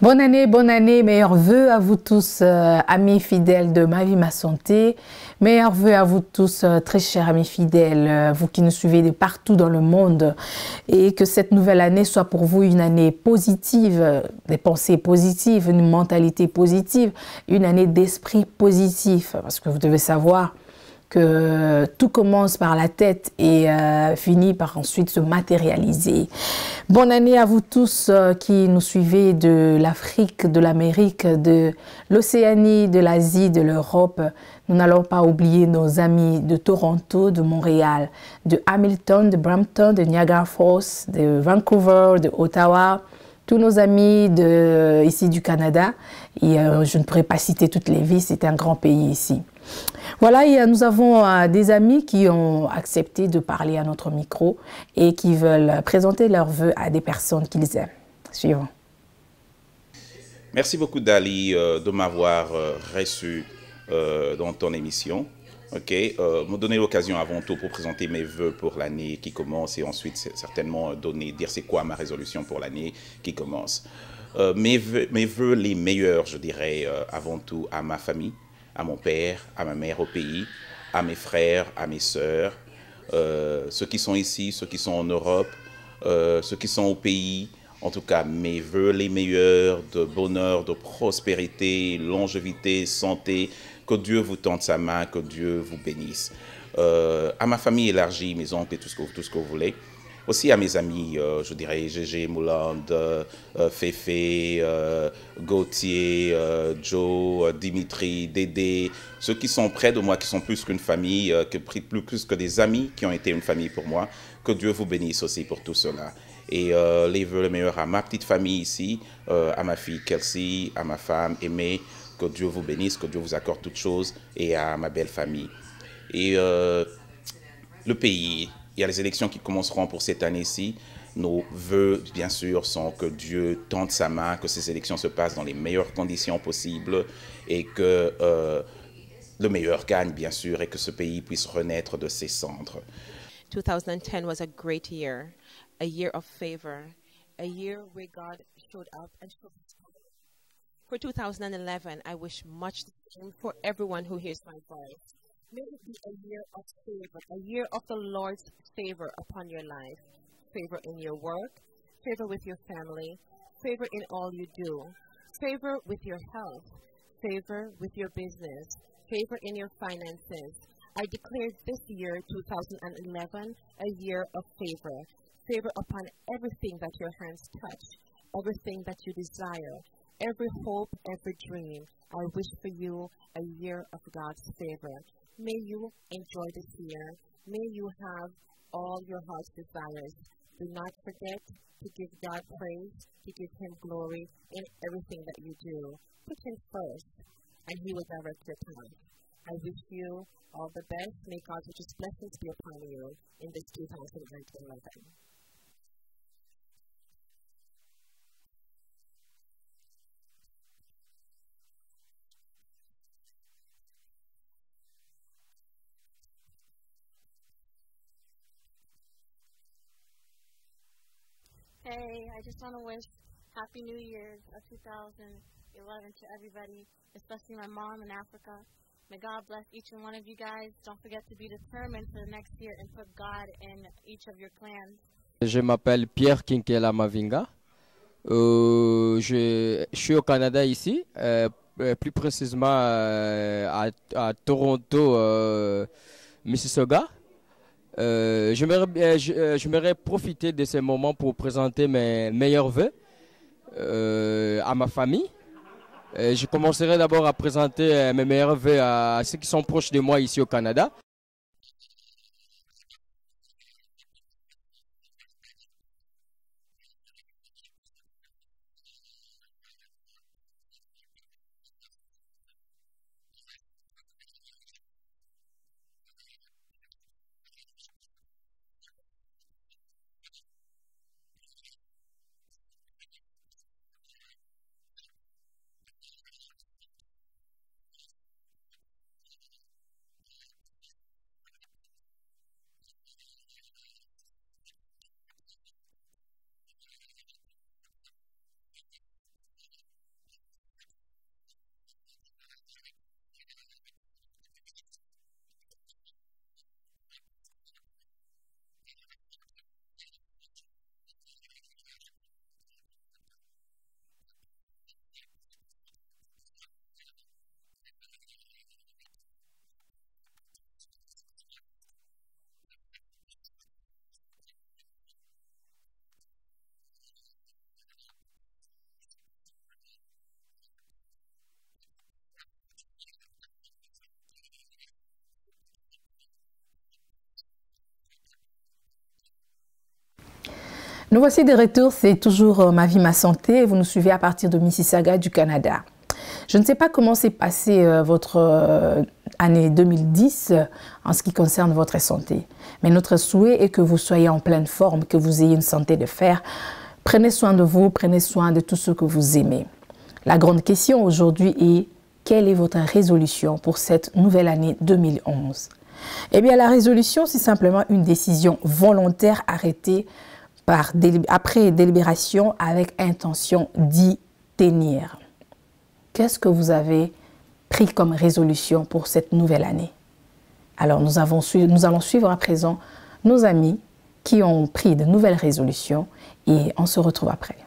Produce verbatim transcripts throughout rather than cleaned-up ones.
Bonne année, bonne année, meilleurs vœux à vous tous, euh, amis fidèles de Ma Vie, Ma Santé. Meilleurs vœux à vous tous, euh, très chers amis fidèles, euh, vous qui nous suivez de partout dans le monde. Et que cette nouvelle année soit pour vous une année positive, euh, des pensées positives, une mentalité positive, une année d'esprit positif. Parce que vous devez savoir que tout commence par la tête et euh, finit par ensuite se matérialiser. Bonne année à vous tous euh, qui nous suivez de l'Afrique, de l'Amérique, de l'Océanie, de l'Asie, de l'Europe. Nous n'allons pas oublier nos amis de Toronto, de Montréal, de Hamilton, de Brampton, de Niagara Falls, de Vancouver, de Ottawa. Tous nos amis de, ici du Canada. Et euh, je ne pourrais pas citer toutes les villes, c'est un grand pays ici. Voilà, et nous avons euh, des amis qui ont accepté de parler à notre micro et qui veulent présenter leurs vœux à des personnes qu'ils aiment. Suivant. Merci beaucoup, Dali, euh, de m'avoir euh, reçu euh, dans ton émission. Ok, euh, me donner l'occasion avant tout pour présenter mes vœux pour l'année qui commence et ensuite certainement donner, dire c'est quoi ma résolution pour l'année qui commence. Euh, mes, vœux, mes vœux les meilleurs, je dirais, euh, avant tout à ma famille, à mon père, à ma mère au pays, à mes frères, à mes sœurs, euh, ceux qui sont ici, ceux qui sont en Europe, euh, ceux qui sont au pays. En tout cas, mes vœux les meilleurs de bonheur, de prospérité, longévité, santé. Que Dieu vous tende sa main, que Dieu vous bénisse. Euh, à ma famille élargie, mes oncles et tout ce que, tout ce que vous voulez. Aussi à mes amis, euh, je dirais Gégé, Mouland, euh, Féfé, euh, Gauthier, euh, Joe, euh, Dimitri, Dédé, ceux qui sont près de moi, qui sont plus qu'une famille, euh, que, plus, plus que des amis qui ont été une famille pour moi. Que Dieu vous bénisse aussi pour tout cela. Et euh, les vœux les meilleurs à ma petite famille ici, euh, à ma fille Kelsey, à ma femme Aimée, que Dieu vous bénisse, que Dieu vous accorde toutes choses, et à ma belle famille. Et euh, le pays, il y a les élections qui commenceront pour cette année-ci. Nos vœux, bien sûr, sont que Dieu tende sa main, que ces élections se passent dans les meilleures conditions possibles et que euh, le meilleur gagne, bien sûr, et que ce pays puisse renaître de ses cendres. twenty ten was a great year, a year of favor, a year where God showed up and showed his power. For two thousand eleven, I wish much the same for everyone who hears my voice. May it be a year of favor, a year of the Lord's favor upon your life. Favor in your work, favor with your family, favor in all you do, favor with your health, favor with your business, favor in your finances. I declare this year, two thousand eleven, a year of favor. Favor upon everything that your hands touch, everything that you desire, every hope, every dream. I wish for you a year of God's favor. May you enjoy this year. May you have all your heart's desires. Do not forget to give God praise, to give him glory in everything that you do. Put him first, and he will direct your path. I wish you all the best. May God's richest blessings be upon you in this two thousand eleven. Hey, I just want to wish Happy New Year of two thousand eleven to everybody, especially my mom in Africa. May God bless each and one of you guys. Don't forget to be determined for the next year and put God in each of your plans. Je m'appelle Pierre Kinkela Mavinga. Euh, je, je suis au Canada ici, euh, plus précisément euh, à, à Toronto, euh, Mississauga. Euh, J'aimerais je, je profiter de ces moments pour présenter mes meilleurs vœux euh, à ma famille. Euh, je commencerai d'abord à présenter euh, mes meilleurs vœux à, à ceux qui sont proches de moi ici au Canada. Nous voici de retour, c'est toujours euh, Ma vie, ma santé. Vous nous suivez à partir de Mississauga du Canada. Je ne sais pas comment s'est passée euh, votre euh, année deux mille dix euh, en ce qui concerne votre santé. Mais notre souhait est que vous soyez en pleine forme, que vous ayez une santé de fer. Prenez soin de vous, prenez soin de tous ceux que vous aimez. La grande question aujourd'hui est, quelle est votre résolution pour cette nouvelle année deux mille onze? Eh bien, la résolution, c'est simplement une décision volontaire arrêtée par délib- après délibération avec intention d'y tenir. Qu'est-ce que vous avez pris comme résolution pour cette nouvelle année? Alors, nous, avons su- nous allons suivre à présent nos amis qui ont pris de nouvelles résolutions et on se retrouve après.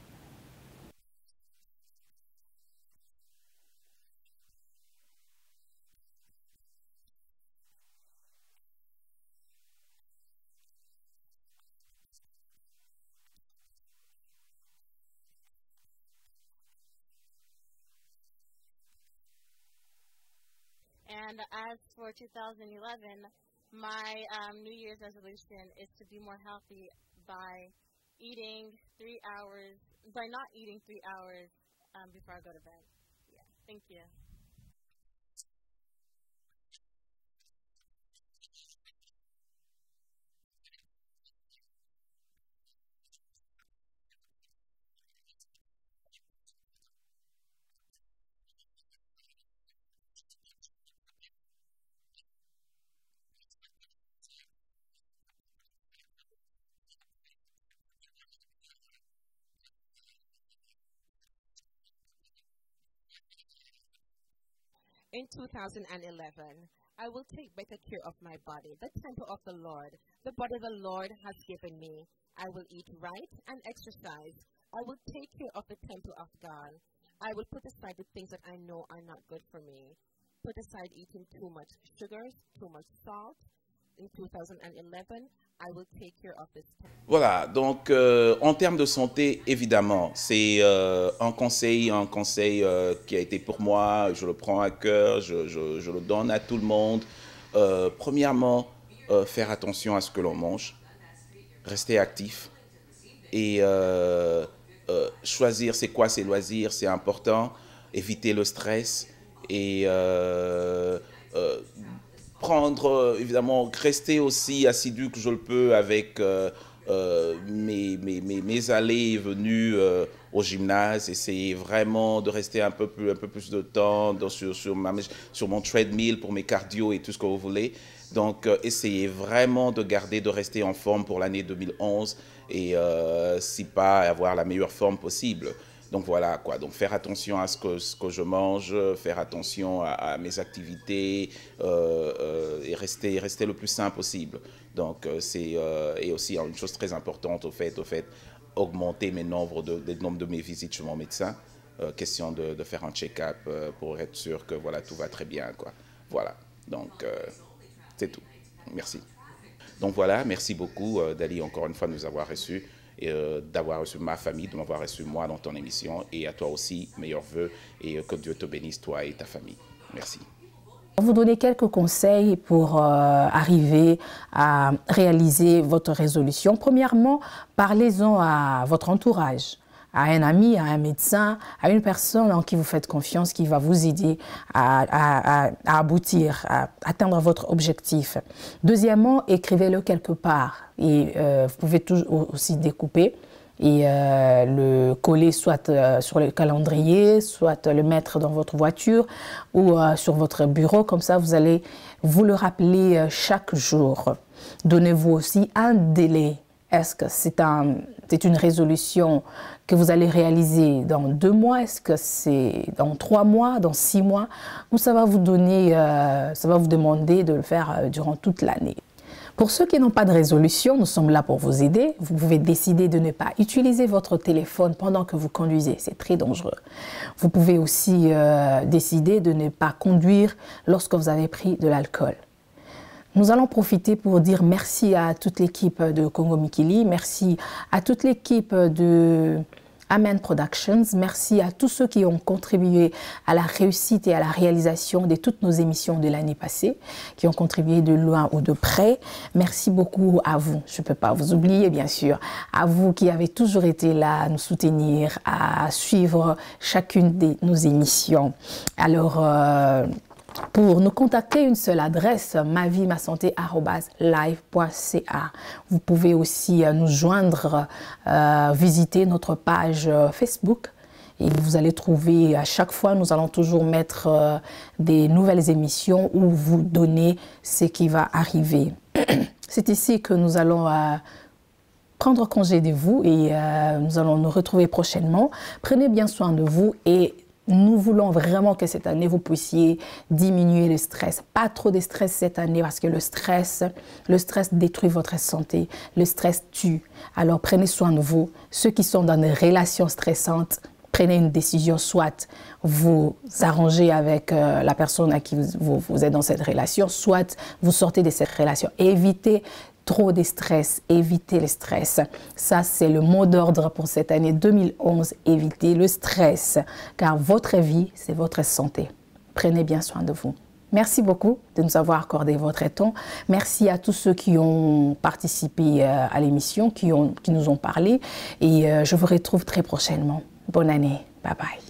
And as for two thousand eleven, my um, New Year's resolution is to be more healthy by eating three hours, by not eating three hours um, before I go to bed. Yeah, thank you. In two thousand eleven, I will take better care of my body, the temple of the Lord, the body the Lord has given me. I will eat right and exercise. I will take care of the temple of God. I will put aside the things that I know are not good for me. Put aside eating too much sugars, too much salt. In two thousand eleven, I will take care of this temple. Voilà, donc euh, en termes de santé, évidemment, c'est euh, un conseil, un conseil euh, qui a été pour moi, je le prends à cœur, je, je, je le donne à tout le monde. Euh, premièrement, euh, faire attention à ce que l'on mange, rester actif et euh, euh, choisir c'est quoi ses loisirs, c'est important, éviter le stress et euh, euh, prendre, euh, évidemment, rester aussi assidu que je le peux avec euh, euh, mes, mes, mes, mes allées et venues euh, au gymnase. Essayer vraiment de rester un peu plus, un peu plus de temps dans, sur, sur, ma, sur mon treadmill pour mes cardio et tout ce que vous voulez. Donc, euh, essayez vraiment de garder, de rester en forme pour l'année deux mille onze et euh, si pas avoir la meilleure forme possible. Donc voilà quoi, donc faire attention à ce que, ce que je mange, faire attention à, à mes activités euh, euh, et rester, rester le plus sain possible. Donc euh, c'est euh, et aussi une chose très importante au fait, au fait augmenter mes nombres de, le nombre de mes visites chez mon médecin. Euh, question de, de faire un check-up euh, pour être sûr que voilà, tout va très bien quoi. Voilà, donc euh, c'est tout. Merci. Donc voilà, merci beaucoup euh, Dali encore une fois de nous avoir reçus. Et euh, d'avoir reçu ma famille, de m'avoir reçu moi dans ton émission. Et à toi aussi, meilleurs vœux et euh, que Dieu te bénisse, toi et ta famille. Merci. On va vous donner quelques conseils pour euh, arriver à réaliser votre résolution. Premièrement, parlez-en à votre entourage, à un ami, à un médecin, à une personne en qui vous faites confiance, qui va vous aider à, à, à, à aboutir, à atteindre votre objectif. Deuxièmement, écrivez-le quelque part. Et euh, vous pouvez toujours aussi découper et euh, le coller soit euh, sur le calendrier, soit le mettre dans votre voiture ou euh, sur votre bureau. Comme ça, vous allez vous le rappeler euh, chaque jour. Donnez-vous aussi un délai. Est-ce que c'est un, c'est une résolution que vous allez réaliser dans deux mois? Est-ce que c'est dans trois mois, dans six mois? Ou ça va vous donner, euh, ça va vous demander de le faire euh, durant toute l'année? Pour ceux qui n'ont pas de résolution, nous sommes là pour vous aider. Vous pouvez décider de ne pas utiliser votre téléphone pendant que vous conduisez. C'est très dangereux. Vous pouvez aussi euh, décider de ne pas conduire lorsque vous avez pris de l'alcool. Nous allons profiter pour dire merci à toute l'équipe de Congo Mikili, merci à toute l'équipe de Amen Productions. Merci à tous ceux qui ont contribué à la réussite et à la réalisation de toutes nos émissions de l'année passée, qui ont contribué de loin ou de près. Merci beaucoup à vous. Je ne peux pas vous oublier, bien sûr. À vous qui avez toujours été là à nous soutenir, à suivre chacune de nos émissions. Alors, euh, pour nous contacter, une seule adresse, ma vie ma santé arobase live point c a. Vous pouvez aussi nous joindre, euh, visiter notre page Facebook et vous allez trouver à chaque fois, nous allons toujours mettre euh, des nouvelles émissions où vous donner ce qui va arriver. C'est ici que nous allons euh, prendre congé de vous et euh, nous allons nous retrouver prochainement. Prenez bien soin de vous et nous voulons vraiment que cette année, vous puissiez diminuer le stress. Pas trop de stress cette année parce que le stress, le stress détruit votre santé. Le stress tue. Alors prenez soin de vous. Ceux qui sont dans des relations stressantes, prenez une décision, soit vous arrangez avec euh, la personne à qui vous, vous, vous êtes dans cette relation, soit vous sortez de cette relation. Évitez trop de stress, évitez le stress. Ça, c'est le mot d'ordre pour cette année deux mille onze. Évitez le stress, car votre vie, c'est votre santé. Prenez bien soin de vous. Merci beaucoup de nous avoir accordé votre temps. Merci à tous ceux qui ont participé euh, à l'émission, qui, ont, qui nous ont parlé. Et euh, je vous retrouve très prochainement. Bonne année. Bye bye.